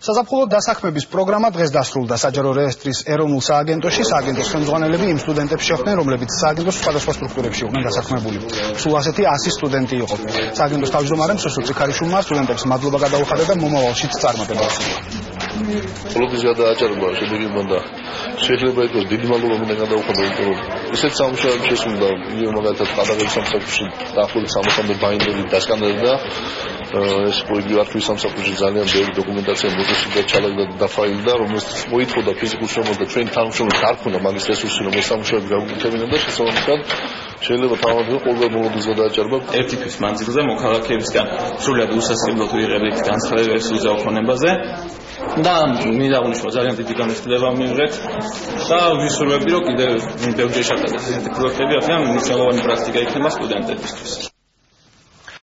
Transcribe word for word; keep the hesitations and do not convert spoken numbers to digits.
საზაფხულო დასაქმების პროგრამა დღეს დასრულდა საჯარო რეესტრის ეროვნულ სააგენტოში. სააგენტოს ხელმძღვანელები იმ სტუდენტებს შეხვდნენ, რომლებიც სააგენტოს სხვადასხვა სტრუქტურებში იყვნენ დასაქმებული. სულ ასეთი ასი სტუდენტი იყო. სააგენტოს თავმჯდომარემ სოსო წიქარიშვილმა სტუდენტებს მადლობა გადაუხადა და მომავალშიც წარმატება ასრულა. პოლიტიკის გადააჭარბა შედეგი მანდა შეიძლება იყოს დიდი მადლობა მინდა გადაუხადა, იმიტომ რომ ისეთ სამუშაოებს შესრულდა, მაგალითად ყადაღების სამსახურში დაახლოებით სამოცამდე ბაინდერი დასკანდა. ეს პროექტი არქივის სამსახურში ძალიან ბევრი დოკუმენტაცია მოდესიდა, ჩალებდა და დაფაილდა, რომელიც მოითხოვდა ფიზიკურ შემოს და ჩვენ თანამშრომლებს არ ქონდა მაგის რესურსი, რომ ეს სამუშაოები გავუკეთებინა და შესაბამისად შეიძლება თავმოყრა ყოველ მოლოდის გადააჭარბა. ერთი თვის მანძილზე მოქალაქეებისგან სრულად უსასყიდლოდ ვიღებთ განცხადებებს უზაო ხონებაზე და მინდა აღნიშნო ძალიან დიდი განხილვა მიიღეთ და ვისურვებდი, რომ კიდევ ბევრჯერ შევკადოთ ესეთი პროექტები, აქედან მნიშვნელოვანი პრაქტიკა იქნება სტუდენტებისთვის.